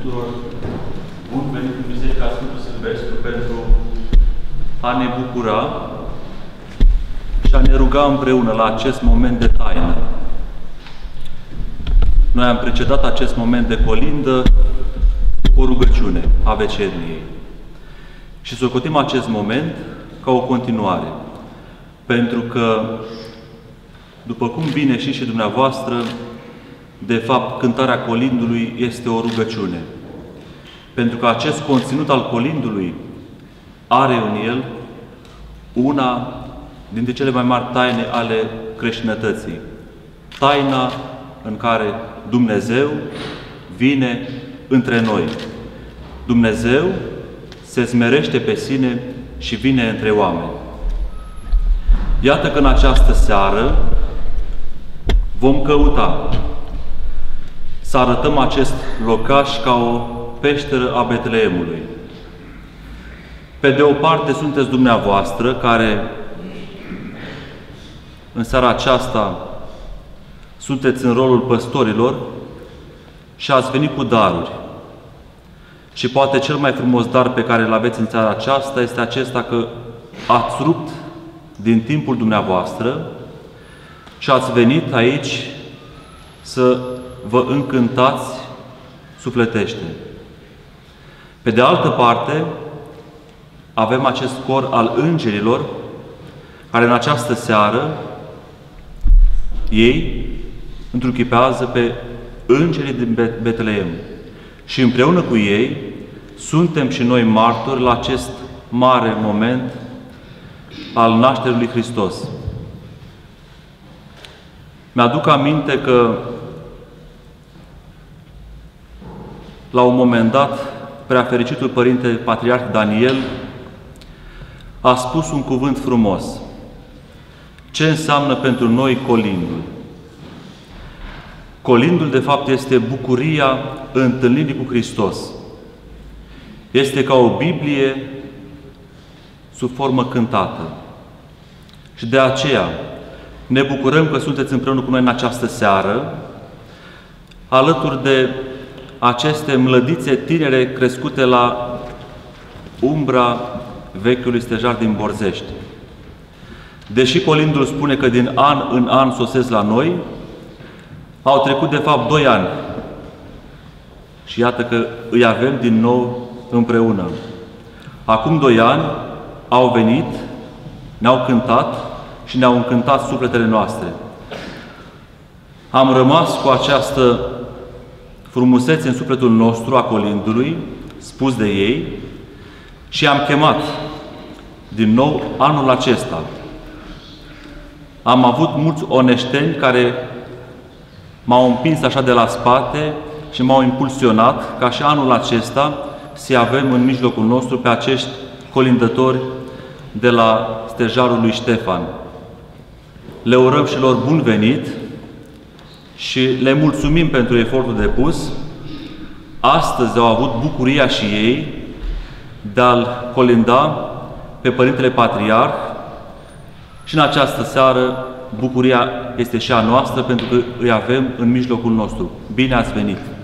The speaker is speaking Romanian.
tuturor! Bun venit în Biserica Sfântul Silvestru pentru a ne bucura și a ne ruga împreună la acest moment de taină. Noi am precedat acest moment de colindă cu o rugăciune a vecerniei. Și socotim acest moment ca o continuare. Pentru că, după cum bine știți și dumneavoastră, de fapt, cântarea colindului este o rugăciune. Pentru că acest conținut al colindului are în el una dintre cele mai mari taine ale creștinătății. Taina în care Dumnezeu vine între noi. Dumnezeu se smerește pe sine și vine între oameni. Iată că în această seară vom căuta să arătăm acest locaș ca o peșteră a Betleemului. Pe de o parte sunteți dumneavoastră care în seara aceasta sunteți în rolul păstorilor și ați venit cu daruri. Și poate cel mai frumos dar pe care îl aveți în seara aceasta este acesta că ați rupt din timpul dumneavoastră și ați venit aici să vă încântați sufletește. Pe de altă parte, avem acest cor al îngerilor, care în această seară ei întruchipează pe îngerii din Betleem. Și împreună cu ei suntem și noi martori la acest mare moment al nașterii lui Hristos. Mi-aduc aminte că la un moment dat, preafericitul Părinte Patriarh Daniel a spus un cuvânt frumos. Ce înseamnă pentru noi colindul? Colindul, de fapt, este bucuria întâlnirii cu Hristos. Este ca o Biblie sub formă cântată. Și de aceea ne bucurăm că sunteți împreună cu noi în această seară, alături de aceste mlădițe tinere crescute la umbra vechiului stejar din Borzești. Deși colindul spune că din an în an sosesc la noi, au trecut de fapt 2 ani. Și iată că îi avem din nou împreună. Acum 2 ani au venit, ne-au cântat și ne-au încântat sufletele noastre. Am rămas cu această frumusețe în sufletul nostru a colindului, spus de ei, și am chemat din nou anul acesta. Am avut mulți oneșteni care m-au împins așa de la spate și m-au impulsionat ca și anul acesta să avem în mijlocul nostru pe acești colindători de la stejarul lui Ștefan. Le urăm și lor bun venit și le mulțumim pentru efortul depus. Astăzi au avut bucuria și ei de a-L colinda pe Părintele Patriarh și în această seară bucuria este și a noastră pentru că îi avem în mijlocul nostru. Bine ați venit!